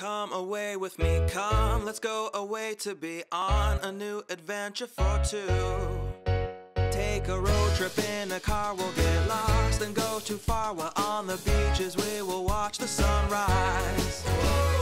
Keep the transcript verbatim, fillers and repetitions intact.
Come away with me, come, let's go away to be on a new adventure for two. Take a road trip in a car, we'll get lost and go too far, while on the beaches we will watch the sunrise.